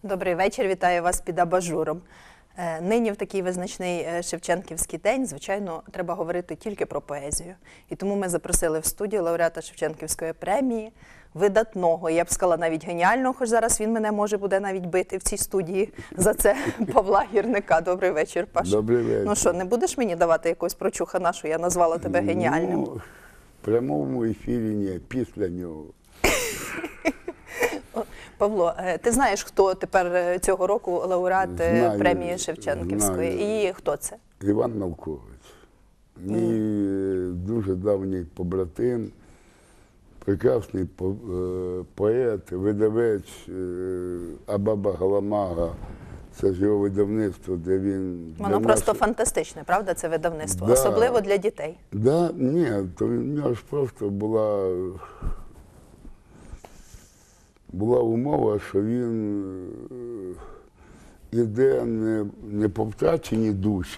Добрий вечір, вітаю вас під абажуром. Нині в такий визначний Шевченківський день, звичайно, треба говорити тільки про поезію. І тому ми запросили в студію лауреата Шевченківської премії, видатного, я б сказала, навіть геніального, хоч зараз він мене може буде навіть бити в цій студії за це, Павла Гірника. Добрий вечір, Паш. Добрий вечір. Ну що, не будеш мені давати якогось прочухана, що я назвала тебе геніальним? Ну, в прямому ефірі ні, після нього. Павло, ти знаєш, хто тепер цього року лауреат премії Шевченківської? Знаю. І хто це? Іван Малкович. Мій дуже давній побратим, прекрасний поет, видавець Абаба Галамага. Це ж його видавництво, де він... Воно просто фантастичне, правда, це видавництво? Да. Особливо для дітей. Да, ні, то в нього ж просто була умова, що він іде не по втрачені душі,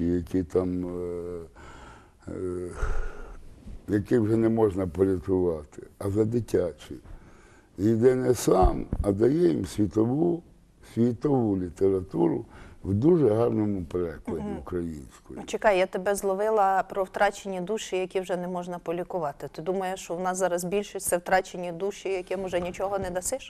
які вже не можна порятувати, а за дитячі. І йде не сам, а дає їм світову літературу в дуже гарному перекладі українською. Чекай, я тебе зловила про втрачені душі, які вже не можна полікувати. Ти думаєш, що в нас зараз більшість це втрачені душі, яким вже нічого не дасиш?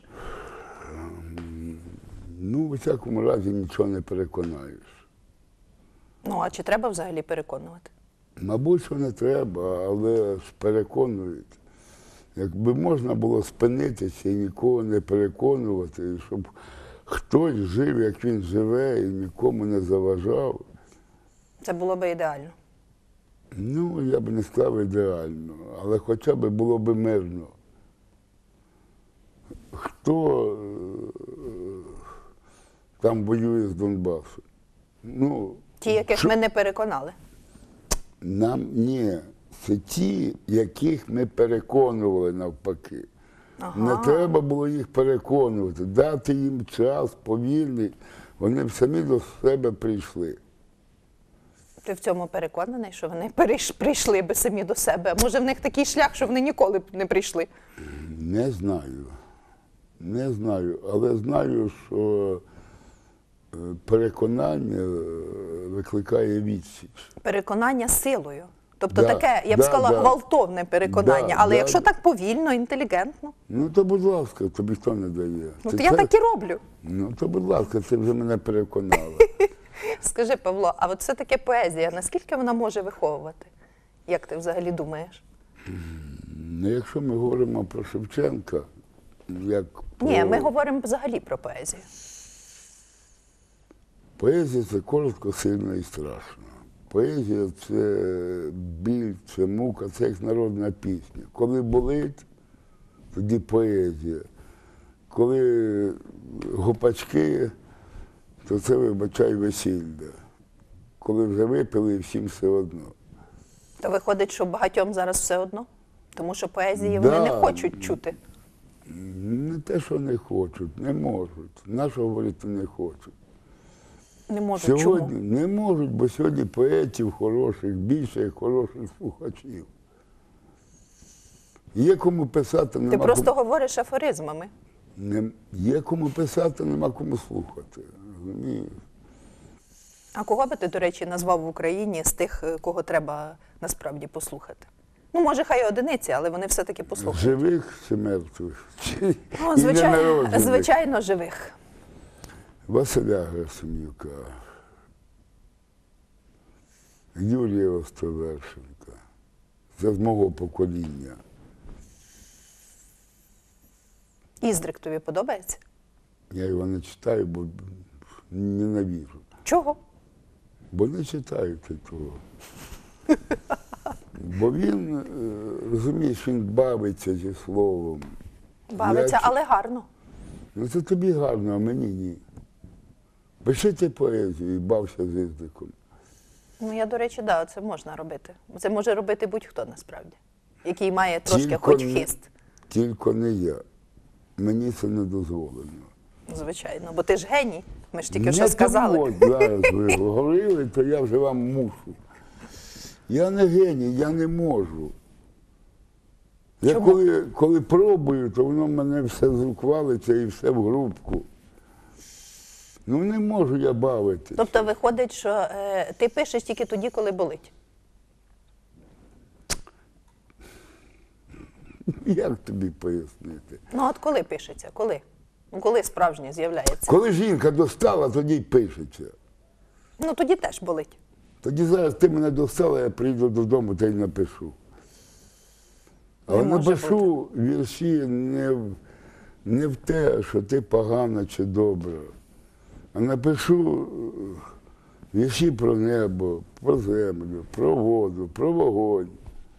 Ну, у всякому разі, нічого не переконаєш. Ну, а чи треба взагалі переконувати? Мабуть, що не треба, але ж переконують. Якби можна було спинитися і нікого не переконувати, і щоб хтось жив, як він живе, і нікому не заважав. Це було б ідеально. Ну, я б не сказав ідеально, але хоча б було б мирно. Хто там воює з Донбасу? Ну, ті, яких ми не переконали? Ні, це ті, яких ми переконували навпаки. Ага. Не треба було їх переконувати, дати їм час повільний, вони б самі до себе прийшли. Ти в цьому переконаний, що вони прийшли би самі до себе? Може, в них такий шлях, що вони ніколи б не прийшли? Не знаю. Не знаю, але знаю, що переконання викликає відсіч. Переконання силою. Тобто таке, я б сказала, гвалтовне переконання. Але якщо так повільно, інтелігентно? Ну, то, будь ласка, тобі хто не дає? Ну, то я так і роблю. Ну, то, будь ласка, ти вже мене переконала. Скажи, Павло, а от все-таки поезія, наскільки вона може виховувати? Як ти взагалі думаєш? Ну, якщо ми говоримо про Шевченка, Ні, ми говоримо взагалі про поезію. Поезія – це коротко, сильно і страшно. Поезія – це біль, це мука, це як народна пісня. Коли болить, тоді поезія. Коли гопачки, то це, вибачай, весілля. Коли вже випили, всім все одно. То виходить, що багатьом зараз все одно? Тому що поезії вони не хочуть чути. Не те, що не хочуть, не можуть. Нащо говорити не хочуть? Не можуть. Чому? Не можуть, бо сьогодні поетів хороших, більше як хороших слухачів. Є кому писати, нема Ти просто говориш афоризмами. Є кому писати, нема кому слухати. Розумієш? А кого би ти, до речі, назвав в Україні з тих, кого треба насправді послухати? Ну, може, хай одиниці, але вони все-таки послухають. Живих чи мертвих? Ну, звичайно, живих. Василя Герасим'юка, Юрія Островершенка, це з мого покоління. Іздрик тобі подобається? Я його не читаю, бо ненавижу. Чого? Бо не читаю того. Бо він, розумієш, він бавиться зі словом. Бавиться, але гарно. Ну це тобі гарно, а мені ні. Пиши ти поезію і бався з Іздриком. Ну, я, до речі, да, це можна робити. Це може робити будь-хто, насправді, який має трошки хоч хист. Тільки не я. Мені це не дозволено. Звичайно, бо ти ж геній, ми ж тільки що сказали. Зараз ви говорили, то я вже вам мушу. Я не геній, я не можу. Я коли пробую, то воно мене все з рук валиться і все в грубку. Ну не можу я бавитися. Тобто виходить, що ти пишеш тільки тоді, коли болить. Як тобі пояснити? Ну от коли пишеться? Коли? Ну, коли справжнє з'являється? Коли жінка достала, тоді й пишеться. Ну тоді теж болить. Тоді зараз ти мене достала, я прийду додому та й напишу. Але Не може напишу вірші не в те, що ти погана чи добра, а напишу вірші про небо, про землю, про воду, про вогонь.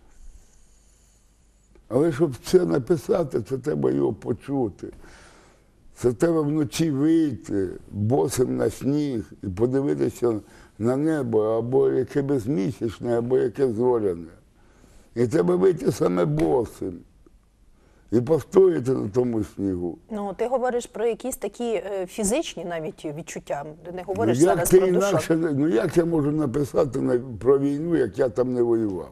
Але щоб це написати, це треба його почути. Це треба вночі вийти босим на сніг і подивитися на небо, або яке безмісячне, або яке зоряне. І треба вийти саме босим і постояти на тому снігу. Ну, ти говориш про якісь такі фізичні навіть відчуття. Ти не Ну говориш як, зараз ти про душу. інакше, ну як я можу написати про війну, як я там не воював?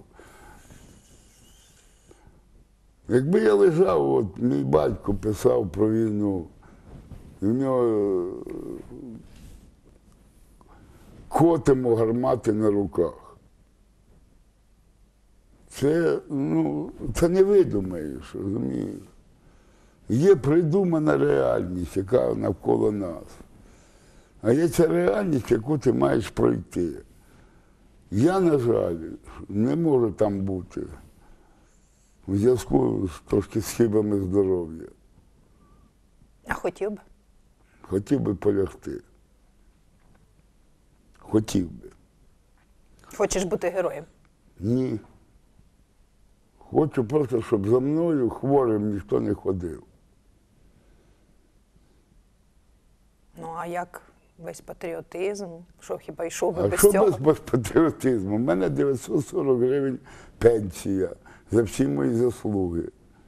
Якби я лежав, от мій батько писав про війну, і в нього котимо гармати на руках. Це, ну, це не видумаєш, розумієш? Є придумана реальність, яка навколо нас. А є ця реальність, яку ти маєш пройти. Я, на жаль, не можу там бути у зв'язку з трошки схибами здоров'я. А хотів би? Хотів би полягти. Хотів би. Хочеш бути героєм? Ні. Хочу просто, щоб за мною хворим ніхто не ходив. Ну, а як весь патріотизм? Що, хіба йшов би А без що цього? без патріотизму? У мене 940 гривень пенсія за всі мої заслуги.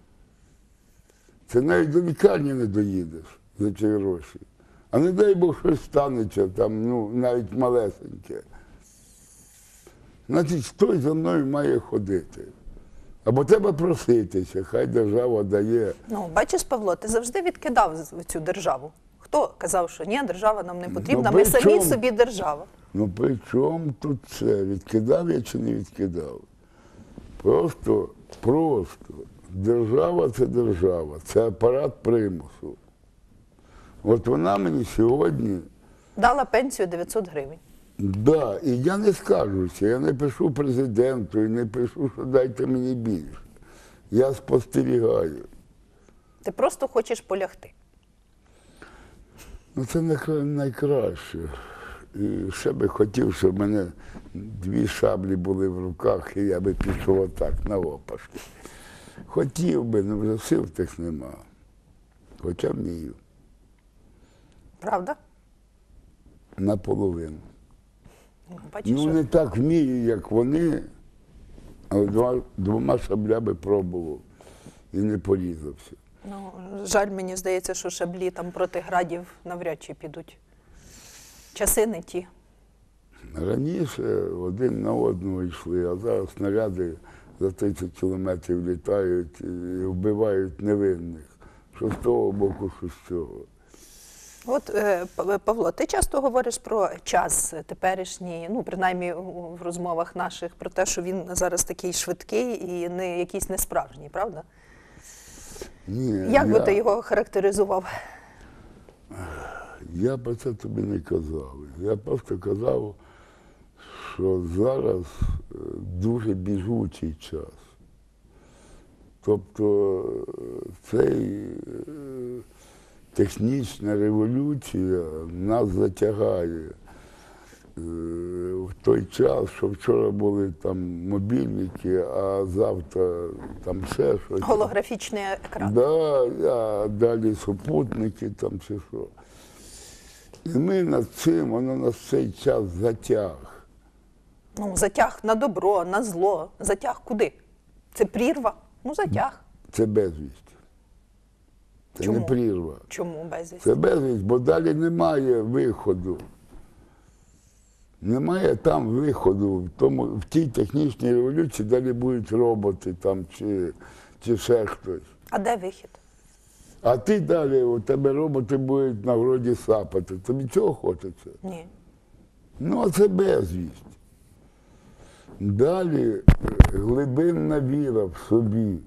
Це навіть до лікарні не доїдеш за ці гроші. А не дай Бог щось станеться, там, ну, навіть малесеньке. Значить, хтось за мною має ходити. Або треба проситися, хай держава дає. Ну, бачиш, Павло, ти завжди відкидав цю державу. Хто казав, що ні, держава нам не потрібна, ми при самі чому? собі держава. Ну при чому тут це? Відкидав я чи не відкидав? Просто держава – це апарат примусу. От вона мені сьогодні, Дала пенсію 900 гривень. да, і я не скаржуся, я не пишу президенту і не пишу, що дайте мені більше. Я спостерігаю. Ти просто хочеш полягти. Ну це найкраще. І ще би хотів, щоб в мене 2 шаблі були в руках, і я би пішов отак навопашки. Хотів би, але вже сил тих нема. Хоча вмію. Правда? Наполовину. Бачиш, Ну не так вмію, як вони, але 2 шаблями пробував і не порізався. ну, жаль, мені здається, що шаблі там проти градів навряд чи підуть. Часи не ті. Раніше один на одного йшли, а зараз снаряди за 30 кілометрів літають і вбивають невинних. Що з того боку, що з цього. От, Павло, ти часто говориш про час теперішній, ну, принаймні в розмовах наших, про те, що він зараз такий швидкий і не якийсь несправжній, правда? Ні, Як би ти його характеризував? Я про це тобі не казав. Я просто казав, що зараз дуже біжучий час. Тобто цей технічна революція нас затягає в той час, що вчора були там мобільники, а завтра там ще щось. Голографічний екран. Да, а далі супутники там чи що. І ми над цим, воно нас цей час затяг. Ну, затяг на добро, на зло. Затяг куди? Це прірва? Ну, затяг. Це безвість. Це Чому? не прірва. Чому безвість? Це безвість, бо далі немає виходу. Немає там виходу. В тій технічній революції далі будуть роботи там, чи ще хтось. А де вихід? А ти далі, у тебе роботи будуть на городі сапати. Тобі цього хочеться? Ні. Ну, а це безвість. Далі глибинна віра в собі.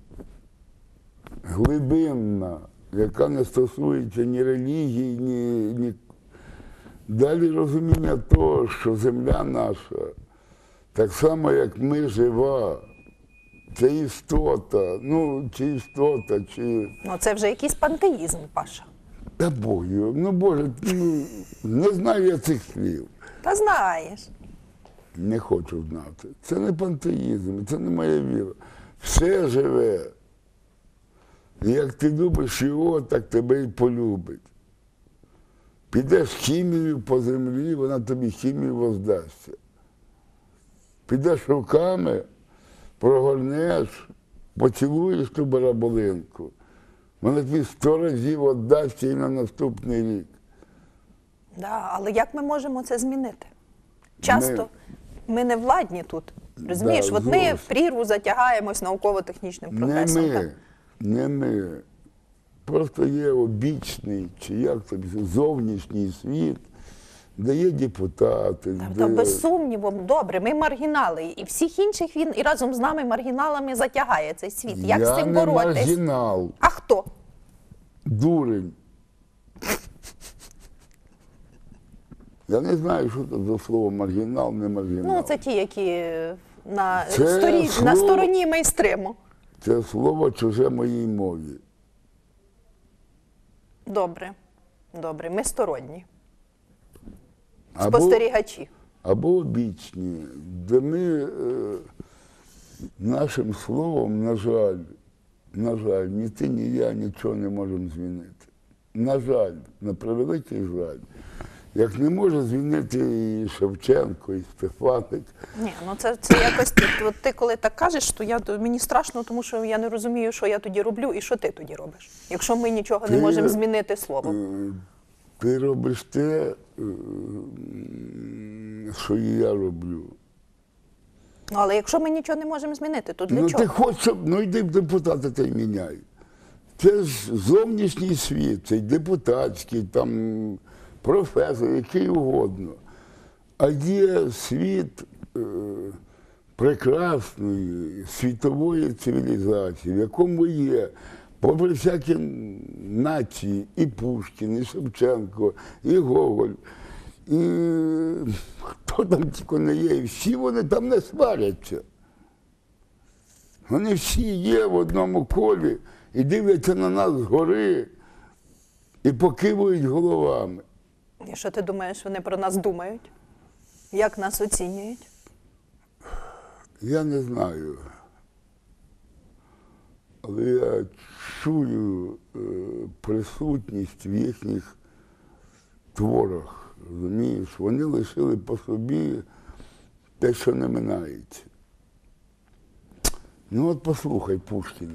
Глибинна, яка не стосується ні релігії, ні. Далі розуміння того, що земля наша, так само, як ми жива, це істота, чи... Ну, це вже якийсь пантеїзм, Паша. Та Богу, Боже, не знаю я цих слів. Та знаєш. Не хочу знати. Це не пантеїзм, це не моя віра. Все живе. І як ти любиш його, так тебе і полюбить. Підеш хімію по землі, вона тобі хімію воздасться. Підеш руками, прогорнеш, поцілуєш ту бараболинку. Вона тобі 100 разів віддасться і на наступний рік. Да, але як ми можемо це змінити? Часто ми не владні тут. Розумієш, Да, от ми зовсім. в прірву затягаємось науково-технічним прогресом. так? Не ми. Просто є обічний, чи як тобі, зовнішній світ, де є депутати. Та без сумніву, добре, ми маргінали. І всіх інших він і разом з нами маргіналами затягає цей світ. Як з цим Я не боротись? маргінал, А хто? дурень. Я не знаю, що це за слово маргінал, не маргінал. Ну, це ті, які на, Це на слово- стороні мейнстриму. Це слово чуже моїй мові. Добре, добре, ми сторонні. Або- Спостерігачі. Або обічні, де ми нашим словом, на жаль, ні ти, ні я нічого не можемо змінити. На жаль, на превеликий жаль. Як не може змінити і Шевченко, і Стефаник. Ні, ну це якось от ти коли так кажеш, то мені страшно, тому що я не розумію, що я тоді роблю і що ти тоді робиш. Якщо ми нічого не Ти- можемо змінити словом. Ти робиш те, що і я роблю. Ну, але якщо ми нічого не можемо змінити, то для Ну чого? ти хочеш, щоб, йди в депутати та й міняй. Це ж зовнішній світ, цей депутатський, там, професор, який угодно. А є світ прекрасної світової цивілізації, в якому є, попри всякі нації, і Пушкін, і Шевченко, і Гоголь, і хто там тільки не є, і всі вони там не сваряться. Вони всі є в одному колі і дивляться на нас згори і покивують головами. І що ти думаєш, вони про нас думають? Як нас оцінюють? Я не знаю. Але я чую присутність в їхніх творах. Розумієш? Вони лишили по собі те, що не минається. Ну от послухай Пушкіна.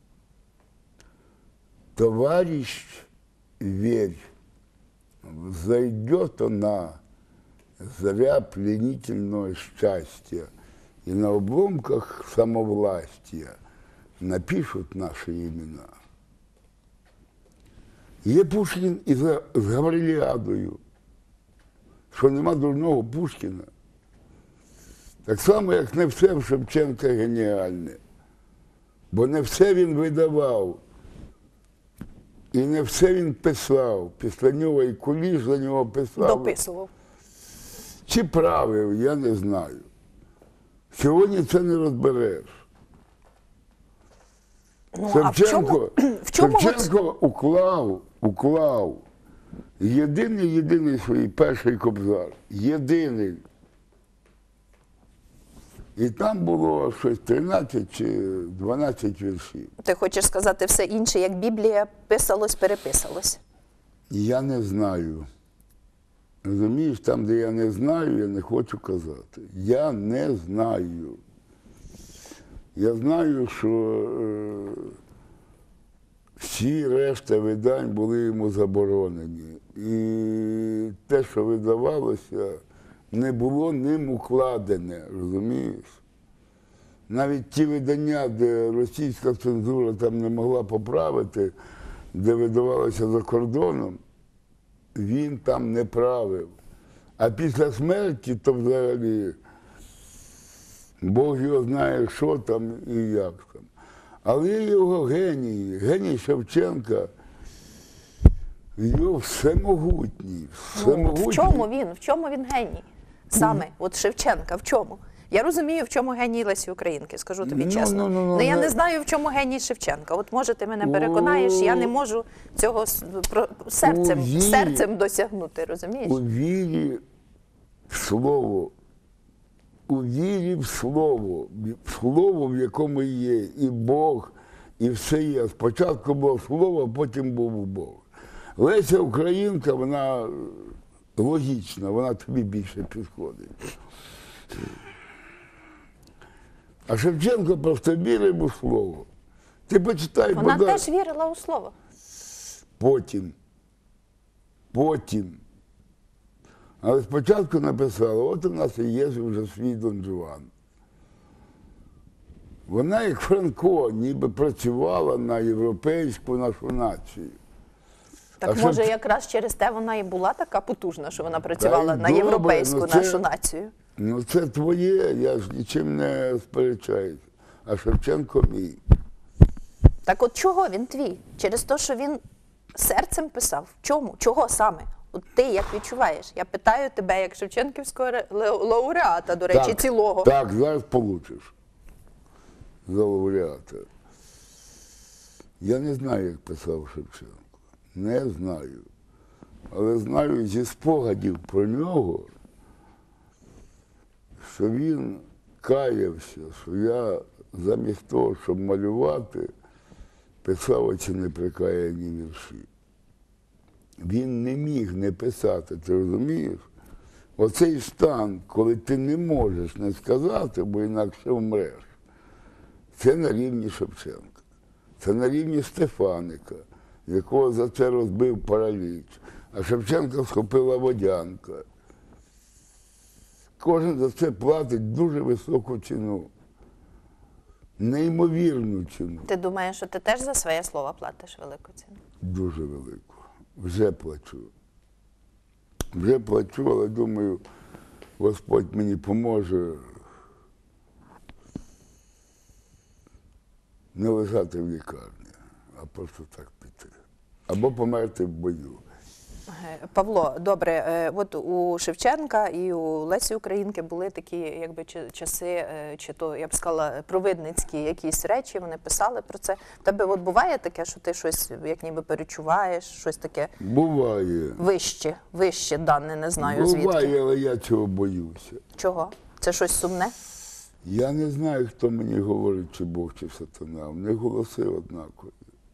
Товарищ, верь, взойдет она, заря пленительного счастья, и на обломках самовластия напишут наши имена. Є Пушкін і з Гавриліадою, що нема дурного Пушкіна. Так само, як не все в Шевченка геніальне. Бо не все він видавав. І не все він писав. Після нього і Куліш за нього писав. Дописував. Чи правив, я не знаю. Сьогодні це не розбереш. Ну, а в чому Шевченко уклав єдиний свій перший кобзар. Єдиний. І там було щось 13 чи 12 віршів. Ти хочеш сказати, все інше, як Біблія, писалось, переписалось? Я не знаю. Розумієш, там, де я не знаю, я не хочу казати. Я не знаю. Я знаю, що всі решта видань були йому заборонені. І те, що видавалося, не було ним укладене, розумієш? Навіть ті видання, де російська цензура там не могла поправити, де видавалося за кордоном, він там не правив. А після смерті, то взагалі, Бог його знає, що там і як там. Але його геній Шевченка, його всемогутній. В чому він геній? Саме, от Шевченка, в чому? Я розумію, в чому геній Лесі Українки, скажу тобі чесно. Але я не знаю, в чому геній Шевченка. От може ти мене переконаєш, я не можу цього серцем досягнути, розумієш? У вірі в слово, слово, в якому є і Бог, і все є. Спочатку було слово, а потім був Бог. Леся Українка, вона логічна, вона тобі більше підходить. А Шевченко просто вірив у слово. Ти почитай, Вона теж вірила у слово. Потім. Але спочатку написала, от у нас і є вже свій Дон Жуан. Вона, як Франко, ніби працювала на європейську нашу націю. Так може якраз через те вона і була така потужна, що вона працювала на європейську нашу націю? Ну це твоє, я ж нічим не сперечаюся. А Шевченко мій. Так от чого він твій? Через те, що він серцем писав? Чому? Чого саме? От ти як відчуваєш? Я питаю тебе, як Шевченківського лауреата, до речі, цілого. Так, зараз получиш за лауреата. Я не знаю, як писав Шевченко. Не знаю. Але знаю зі спогадів про нього, що він каявся, що я замість того, щоб малювати, писав оці неприкаяні вірші. Він не міг не писати, ти розумієш? Оцей стан, коли ти не можеш не сказати, бо інакше вмреш, це на рівні Шевченка. Це на рівні Стефаника, якого за це розбив параліч. А Шевченка схопила водянка. Кожен за це платить дуже високу ціну. Неймовірну ціну. Ти думаєш, що ти теж за своє слово платиш велику ціну? Дуже велику. Вже плачу. Вже плачу, але думаю, Господь мені поможе не лежати в лікарні, а просто так піти. Або померти в бою. Павло, добре, от у Шевченка і у Лесі Українки були такі якби часи, чи то, я б сказала, провидницькі якісь речі, вони писали про це. В тебе от буває таке, що ти щось як ніби перечуваєш, щось таке Буває. Вище дане, не знаю звідки. Буває, але я цього боюся. Чого? Це щось сумне? Я не знаю, хто мені говорить, чи Бог, чи сатана. В них голоси однакові.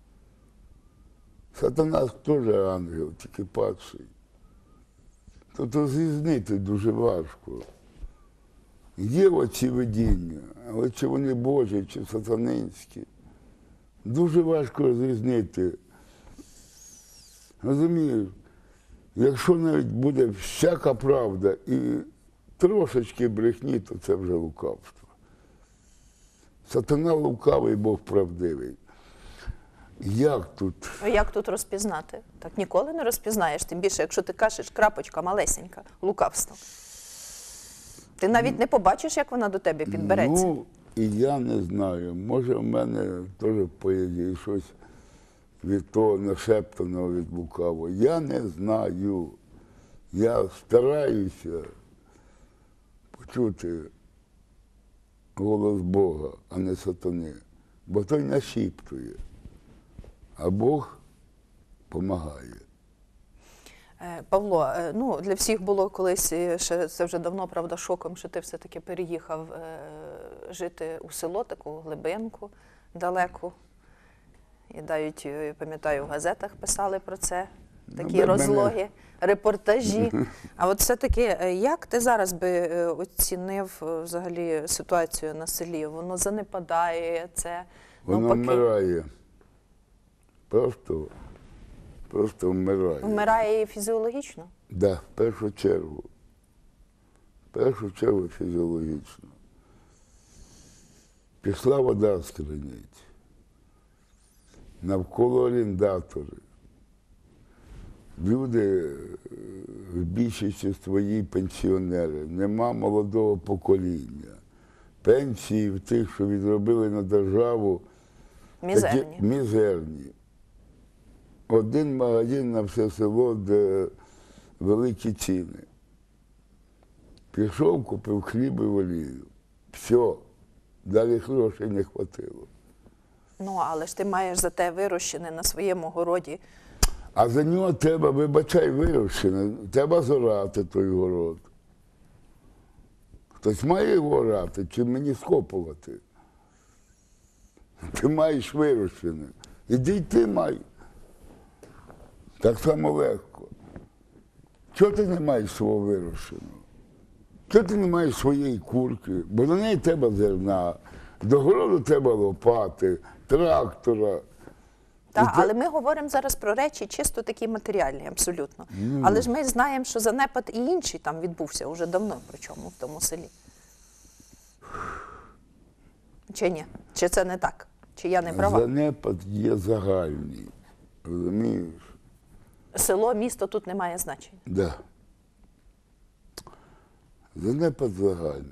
Сатана теж ангел, тільки падший. Тобто зрізнити дуже важко. Є оці видіння, але чи вони Божі, чи сатанинські. Дуже важко розрізнити. Розумієш, якщо навіть буде всяка правда і трошечки брехні, то це вже лукавство. Сатана лукавий, Бог правдивий. Як тут розпізнати? Так ніколи не розпізнаєш, тим більше, якщо ти кажеш крапочка малесенька, лукавство. Ти навіть не побачиш, як вона до тебе підбереться. Ну, і я не знаю. Може, в мене теж в поезії щось від того нашептаного, від лукавого. Я не знаю. Я стараюся почути голос Бога, а не сатани. Бо той нашіптує. А Бог допомагає. Павло, ну, для всіх було колись, ще це вже давно, правда, шоком, що ти все-таки переїхав жити у село, таку глибинку далеку. І навіть, пам'ятаю, в газетах писали про це, такі розлоги, репортажі. А от все-таки, як ти зараз би оцінив взагалі ситуацію на селі? Воно занепадає, це Воно вмирає. Просто вмирає. Вмирає і фізіологічно? Так, да, в першу чергу. В першу чергу фізіологічно. Пішла вода з криниці. навколо орендатори. Люди в більшості своїй пенсіонери, нема молодого покоління. Пенсії в тих, що відробили на державу, Мізерні. мізерні. Один магазин на все село, де великі ціни. Пішов, купив хліб і олію. Все. Далі грошей не хватило. Ну, але ж ти маєш за те вирощене на своєму городі. А за нього треба, вибачай, вирощене, треба зорати той город. Хтось має його орати, чи мені скопувати? Ти маєш вирощене. Іди й ти май. Так само легко. Чого ти не маєш свого вирощеного? Чого ти не маєш своєї курки? Бо до неї треба зерна, до городу треба лопати, трактора. Так, але ми говоримо зараз про речі чисто такі матеріальні, абсолютно. Але ж ми знаємо, що занепад і інший там відбувся вже давно, причому в тому селі. Чи ні? Чи це не так? Чи я не права? Занепад є загальний. Розумієш? Село, місто тут не має значення. Да. Занепад загальний.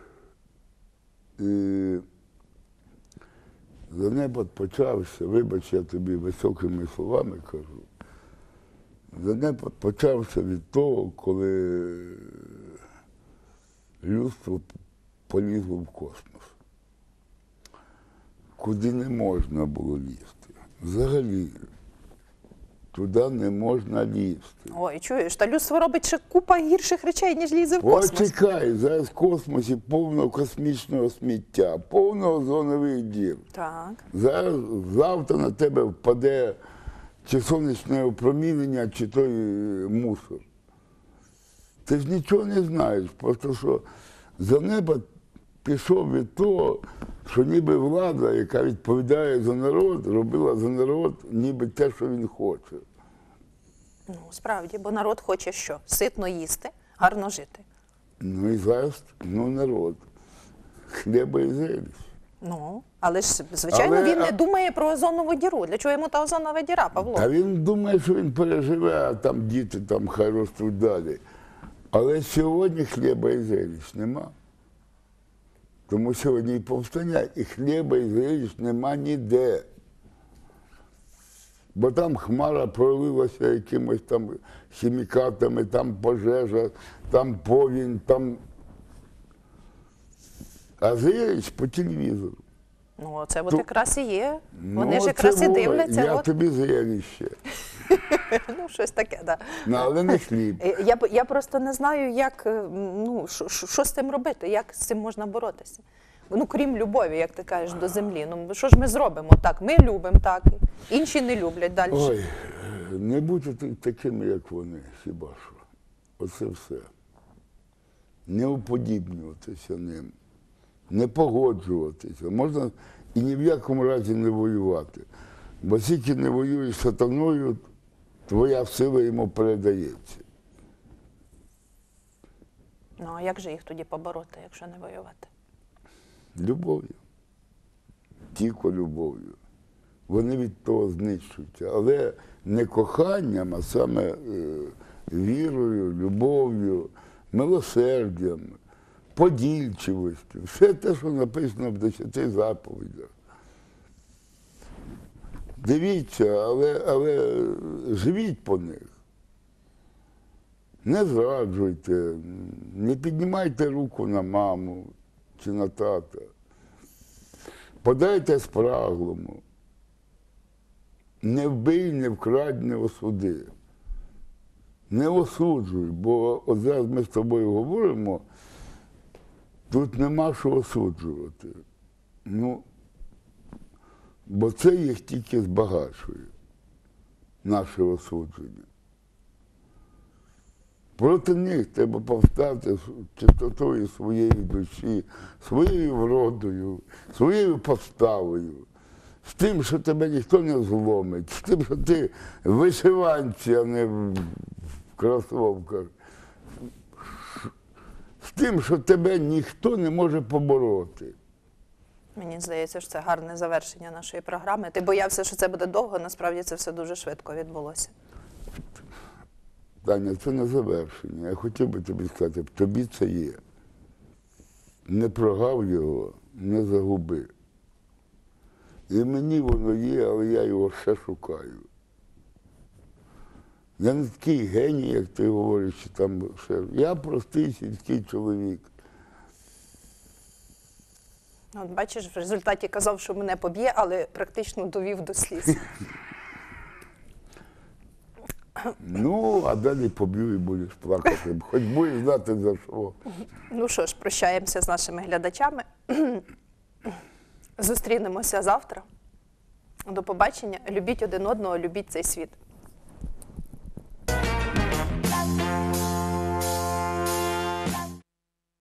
І занепад почався, вибач, я тобі високими словами кажу. Занепад почався від того, коли людство полізло в космос. Куди не можна було лізти. Взагалі. Туди не можна лізти. Ой, чуєш, та людство робить ще купа гірших речей, ніж лізе в космос. Почекай, зараз в космосі повно космічного сміття, повно озонових дір. Так. Зараз, завтра на тебе впаде чи сонячне опромінення, чи той мусор. Ти ж нічого не знаєш, просто що занепад пішов від того, що ніби влада, яка відповідає за народ, робила за народ ніби те, що він хоче. Ну, справді, бо народ хоче що? Ситно їсти, гарно жити. Ну і зараз, народ. Хліба і зелень. Ну, але ж, звичайно, Але- він не думає про озонову діру. Для чого йому та озонова діра, Павло? Та він думає, що він переживе, а там діти там хай ростуть далі. Але сьогодні хліба і зеліч нема. Тому сьогодні і повстання, і хліба і зеліч нема ніде. Бо там хмара пролилася якимось там хімікатами, там пожежа, там повінь, там. А зеліч по телевізору. Ну, це от якраз і є. Вони Ну, ж якраз це і воно. дивляться. Я От, тобі зеліще. ну, щось таке, так. Ну, але не хліб. Я просто не знаю, як, що з цим робити, як з цим можна боротися. Ну, крім любові, як ти кажеш, до землі. Ну, що ж ми зробимо? Так, ми любимо, так, інші не люблять далі. Ой, не бути такими, як вони, хіба що. Оце все. Не уподібнюватися ним, не погоджуватися. Можна і ні в якому разі не воювати. Бо тільки не воюєш з сатаною, твоя сила йому передається. Ну, а як же їх тоді побороти, якщо не воювати? Любов'ю. Тільки любов'ю. Вони від того знищуються. Але не коханням, а саме вірою, любов'ю, милосердям, подільчивістю. Все те, що написано в 10 заповідях. Дивіться, але живіть по них. Не зраджуйте, не піднімайте руку на маму чи на тата. Подайте спраглому. Не вбий, не вкрадь, не осуди. Не осуджуй, бо от зараз ми з тобою говоримо, тут нема що осуджувати. Ну, бо це їх тільки збагачує, наше осудження. Проти них треба повстати з чистотою своєї душі, своєю вродою, своєю поставою, з тим, що тебе ніхто не зломить, з тим, що ти в вишиванці, а не в кросовках, з тим, що тебе ніхто не може побороти. Мені здається, що це гарне завершення нашої програми. Ти боявся, що це буде довго, насправді це все дуже швидко відбулося. Таня, це не завершення. Я хотів би тобі сказати, тобі це є. Не прогав його, не загуби. І мені воно є, але я його ще шукаю. Я не такий геній, як ти говориш, що там ще. Я простий сільський чоловік. От бачиш, в результаті казав, що мене поб'є, але практично довів до сліз. Ну, а далі поб'ю і будеш плакати. Хоч будеш знати за що. Ну що ж, прощаємося з нашими глядачами. Зустрінемося завтра. До побачення. Любіть один одного, любіть цей світ.